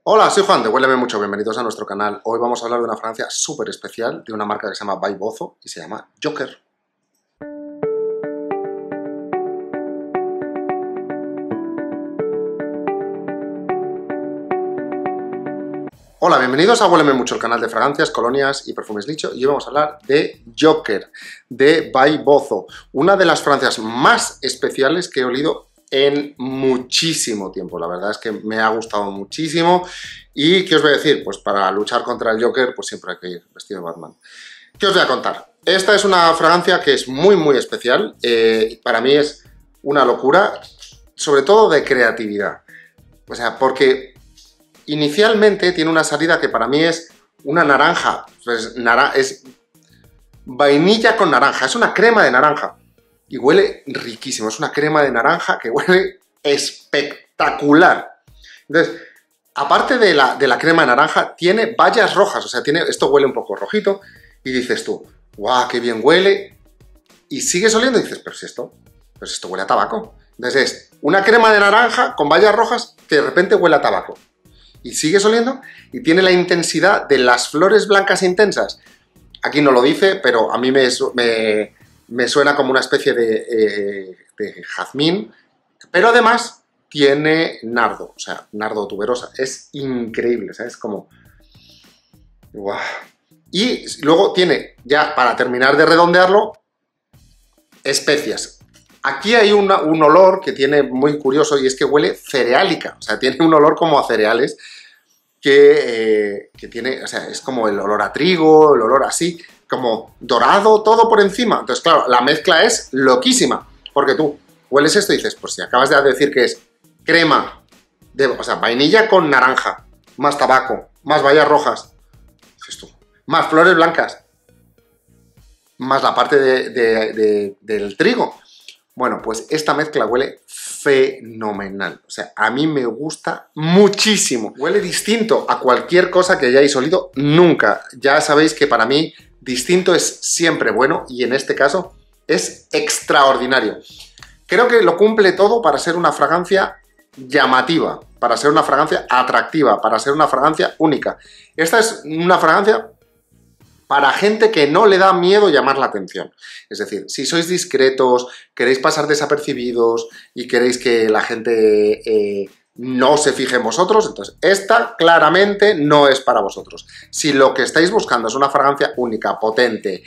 Hola, soy Juan de Huéleme Mucho, bienvenidos a nuestro canal. Hoy vamos a hablar de una fragancia súper especial, de una marca que se llama By Bozo y se llama Joker. Hola, bienvenidos a Huéleme Mucho, el canal de fragancias, colonias y perfumes nicho. Y hoy vamos a hablar de Joker, de By Bozo, una de las fragancias más especiales que he olido en muchísimo tiempo. La verdad es que me ha gustado muchísimo. ¿Y qué os voy a decir? Pues para luchar contra el Joker, pues siempre hay que ir vestido de Batman. ¿Qué os voy a contar? Esta es una fragancia que es muy especial. Para mí es una locura, sobre todo de creatividad. O sea, porque inicialmente tiene una salida que para mí es una naranja. Pues es vainilla con naranja, es una crema de naranja. Y huele riquísimo, es una crema de naranja que huele espectacular. Entonces, aparte de la crema de naranja, tiene bayas rojas, o sea, esto huele un poco rojito, y dices tú, ¡guau, qué bien huele! Y sigues oliendo y dices, pero si esto huele a tabaco. Entonces es una crema de naranja con bayas rojas que de repente huele a tabaco. Y sigues oliendo y tiene la intensidad de las flores blancas intensas. Aquí no lo dice, pero a mí me suena como una especie de jazmín, pero además tiene nardo, o sea, nardo tuberosa. Es increíble, ¿sabes? Como... ¡guau! Y luego tiene, ya para terminar de redondearlo, especias. Aquí hay un olor que tiene muy curioso y es que huele cereálica, o sea, tiene un olor como a cereales que tiene, o sea, es como el olor a trigo, el olor así, como dorado, todo por encima. Entonces, claro, la mezcla es loquísima, porque tú hueles esto y dices, pues si acabas de decir que es crema, o sea, vainilla con naranja, más tabaco, más bayas rojas, dices tú, más flores blancas, más la parte del trigo. Bueno, pues esta mezcla huele fenomenal. O sea, a mí me gusta muchísimo. Huele distinto a cualquier cosa que hayáis olido nunca. Ya sabéis que para mí distinto es siempre bueno y en este caso es extraordinario. Creo que lo cumple todo para ser una fragancia llamativa, para ser una fragancia atractiva, para ser una fragancia única. Esta es una fragancia para gente que no le da miedo llamar la atención. Es decir, si sois discretos, queréis pasar desapercibidos y queréis que la gente no se fije en vosotros, entonces esta claramente no es para vosotros. Si lo que estáis buscando es una fragancia única, potente,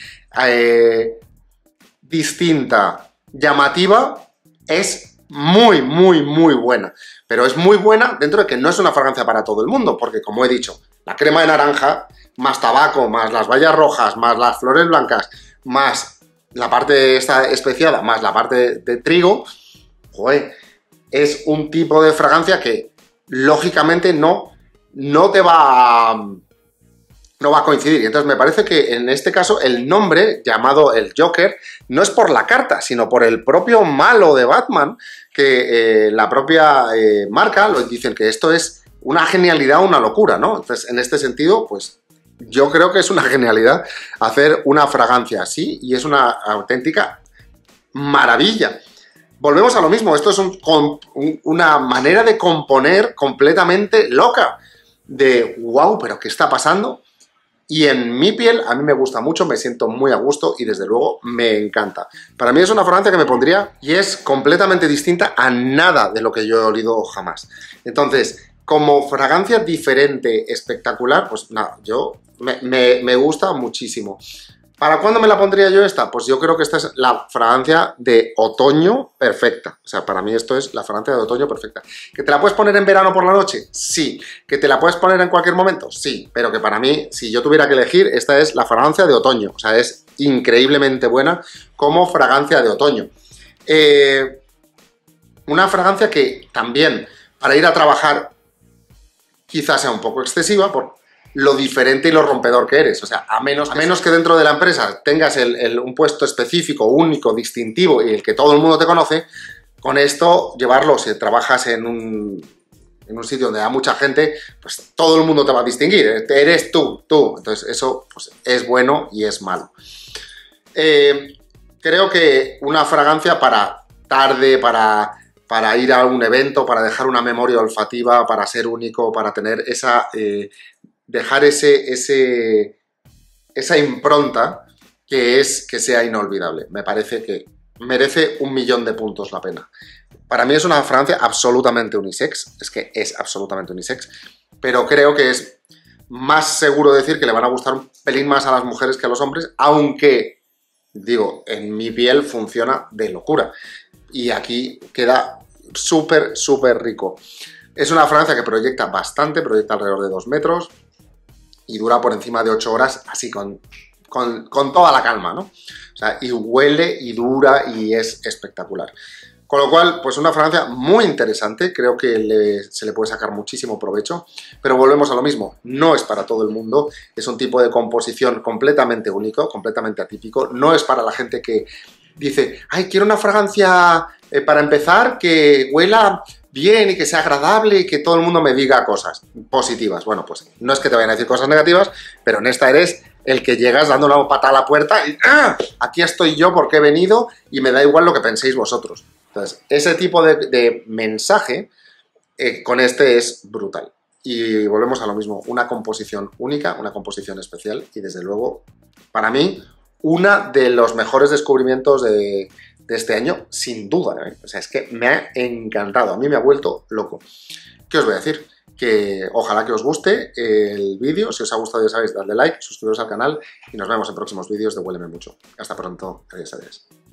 distinta, llamativa, es muy buena. Pero es muy buena dentro de que no es una fragancia para todo el mundo, porque como he dicho, la crema de naranja, más tabaco, más las bayas rojas, más las flores blancas, más la parte esta especiada, más la parte de trigo, joder, es un tipo de fragancia que lógicamente no te va a coincidir. Y entonces me parece que en este caso el nombre, llamado el Joker, no es por la carta, sino por el propio malo de Batman, que la propia marca lo dicen que esto es una genialidad, una locura, ¿no? Entonces, en este sentido, pues yo creo que es una genialidad hacer una fragancia así y es una auténtica maravilla. Volvemos a lo mismo, esto es una manera de componer completamente loca, de wow, pero ¿qué está pasando? Y en mi piel a mí me gusta mucho, me siento muy a gusto y desde luego me encanta. Para mí es una fragancia que me pondría y es completamente distinta a nada de lo que yo he olido jamás. Entonces, como fragancia diferente, espectacular, pues nada, me gusta muchísimo. ¿Para cuándo me la pondría yo esta? Pues yo creo que esta es la fragancia de otoño perfecta. O sea, para mí esto es la fragancia de otoño perfecta. ¿Que te la puedes poner en verano por la noche? Sí. ¿Que te la puedes poner en cualquier momento? Sí. Pero que para mí, si yo tuviera que elegir, esta es la fragancia de otoño. O sea, es increíblemente buena como fragancia de otoño. Una fragancia que también, para ir a trabajar, quizás sea un poco excesiva por lo diferente y lo rompedor que eres. O sea, a menos que dentro de la empresa tengas un puesto específico, único, distintivo y el que todo el mundo te conoce, con esto llevarlo, si trabajas en un sitio donde hay mucha gente, pues todo el mundo te va a distinguir, eres tú. Entonces eso pues, es bueno y es malo. Creo que una fragancia para tarde, para para ir a un evento, para dejar una memoria olfativa, para ser único, para tener esa... dejar esa impronta que sea inolvidable. Me parece que merece 1.000.000 de puntos la pena. Para mí es una fragancia absolutamente unisex, es que es absolutamente unisex, pero creo que es más seguro decir que le van a gustar un pelín más a las mujeres que a los hombres, aunque, digo, en mi piel funciona de locura. Y aquí queda súper, súper rico. Es una fragancia que proyecta bastante, proyecta alrededor de 2 metros y dura por encima de 8 horas, así con toda la calma, ¿no? O sea, y huele y dura y es espectacular. Con lo cual, pues una fragancia muy interesante, creo que se le puede sacar muchísimo provecho, pero volvemos a lo mismo, no es para todo el mundo, es un tipo de composición completamente único, completamente atípico, no es para la gente que dice, ay, quiero una fragancia para empezar que huela bien y que sea agradable y que todo el mundo me diga cosas positivas. Bueno, pues no es que te vayan a decir cosas negativas, pero en esta eres el que llegas dando una patada a la puerta y ¡ah! Aquí estoy yo porque he venido y me da igual lo que penséis vosotros. Entonces, ese tipo de mensaje con este es brutal. Y volvemos a lo mismo, una composición única, una composición especial y desde luego, para mí, uno de los mejores descubrimientos de este año, sin duda, ¿eh? O sea, es que me ha encantado, a mí me ha vuelto loco. ¿Qué os voy a decir? Que ojalá que os guste el vídeo, si os ha gustado ya sabéis, dadle like, suscribiros al canal y nos vemos en próximos vídeos de Huéleme Mucho. Hasta pronto, adiós, adiós.